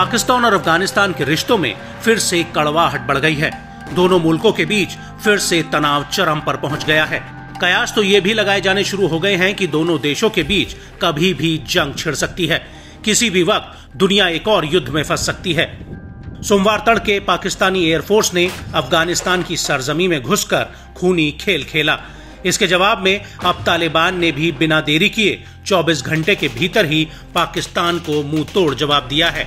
पाकिस्तान और अफगानिस्तान के रिश्तों में फिर से कड़वाहट बढ़ गई है। दोनों मुल्कों के बीच फिर से तनाव चरम पर पहुंच गया है। कयास तो ये भी लगाए जाने शुरू हो गए हैं कि दोनों देशों के बीच कभी भी जंग छिड़ सकती है। किसी भी वक्त दुनिया एक और युद्ध में फंस सकती है। सोमवार तड़के पाकिस्तानी एयरफोर्स ने अफगानिस्तान की सरजमी में घुसकर खूनी खेल खेला। इसके जवाब में अब तालिबान ने भी बिना देरी किए 24 घंटे के भीतर ही पाकिस्तान को मुंह तोड़ जवाब दिया है।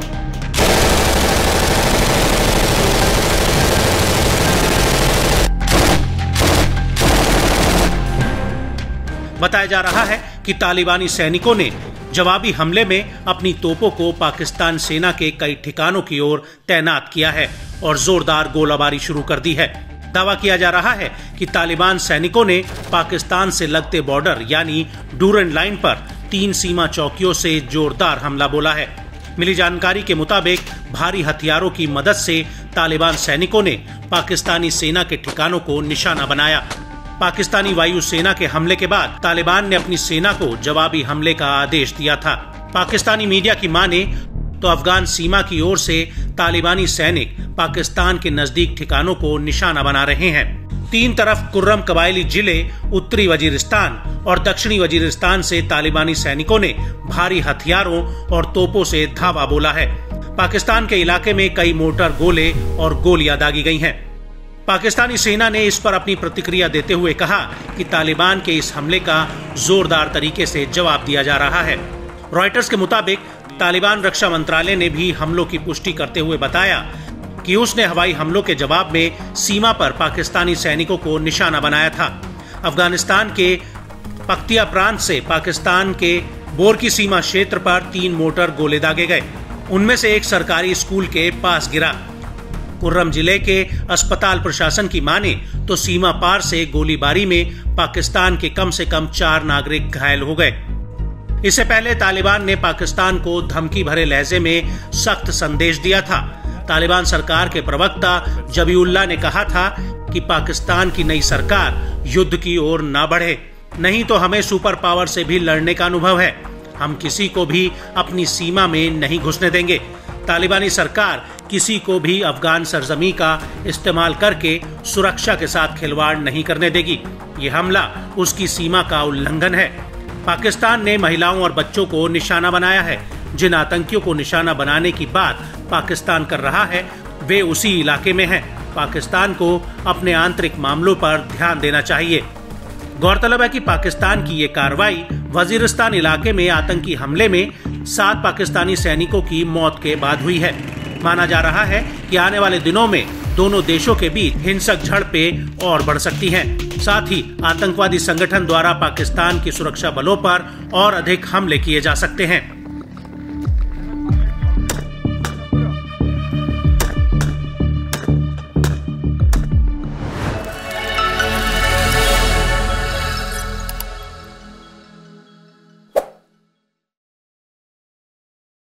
बताया जा रहा है कि तालिबानी सैनिकों ने जवाबी हमले में अपनी तोपों को पाकिस्तान सेना के कई ठिकानों की ओर तैनात किया है और जोरदार गोलाबारी शुरू कर दी है। दावा किया जा रहा है कि तालिबान सैनिकों ने पाकिस्तान से लगते बॉर्डर यानी डूरन लाइन पर 3 सीमा चौकियों से जोरदार हमला बोला है। मिली जानकारी के मुताबिक भारी हथियारों की मदद से तालिबान सैनिकों ने पाकिस्तानी सेना के ठिकानों को निशाना बनाया। पाकिस्तानी वायु सेना के हमले के बाद तालिबान ने अपनी सेना को जवाबी हमले का आदेश दिया था। पाकिस्तानी मीडिया की माने तो अफगान सीमा की ओर से तालिबानी सैनिक पाकिस्तान के नजदीक ठिकानों को निशाना बना रहे हैं। 3 तरफ कुर्रम कबायली जिले, उत्तरी वजीरिस्तान और दक्षिणी वजीरिस्तान से तालिबानी सैनिकों ने भारी हथियारों और तोपों से धावा बोला है। पाकिस्तान के इलाके में कई मोर्टार गोले और गोलियां दागी गई हैं। पाकिस्तानी सेना ने इस पर अपनी प्रतिक्रिया देते हुए कहा कि तालिबान के इस हमले का जोरदार तरीके से जवाब दिया जा रहा है। रॉयटर्स के मुताबिक तालिबान रक्षा मंत्रालय ने भी हमलों की पुष्टि करते हुए बताया कि उसने हवाई हमलों के जवाब में सीमा पर पाकिस्तानी सैनिकों को निशाना बनाया था। अफगानिस्तान के पख्तिया प्रांत से पाकिस्तान के बोर की सीमा क्षेत्र पर 3 मोर्टार गोले दागे गए। उनमें से एक सरकारी स्कूल के पास गिरा। कुर्रम जिले के अस्पताल प्रशासन की माने तो सीमा पार से गोलीबारी में पाकिस्तान के कम से कम 4 नागरिक घायल हो गए। इससे पहले तालिबान ने पाकिस्तान को धमकी भरे लहजे में सख्त संदेश दिया था। तालिबान सरकार के प्रवक्ता जबीउल्लाह ने कहा था कि पाकिस्तान की नई सरकार युद्ध की ओर ना बढ़े, नहीं तो हमें सुपर पावर से भी लड़ने का अनुभव है। हम किसी को भी अपनी सीमा में नहीं घुसने देंगे। तालिबानी सरकार किसी को भी अफगान सरजमी का इस्तेमाल करके सुरक्षा के साथ खिलवाड़ नहीं करने देगी। ये हमला उसकी सीमा का उल्लंघन है। पाकिस्तान ने महिलाओं और बच्चों को निशाना बनाया है। जिन आतंकियों को निशाना बनाने की बात पाकिस्तान कर रहा है वे उसी इलाके में हैं। पाकिस्तान को अपने आंतरिक मामलों पर ध्यान देना चाहिए। गौरतलब है कि पाकिस्तान की ये कार्रवाई वजीरिस्तान इलाके में आतंकी हमले में 7 पाकिस्तानी सैनिकों की मौत के बाद हुई है। माना जा रहा है कि आने वाले दिनों में दोनों देशों के बीच हिंसक झड़पें और बढ़ सकती हैं। साथ ही आतंकवादी संगठन द्वारा पाकिस्तान की सुरक्षा बलों पर और अधिक हमले किए जा सकते हैं।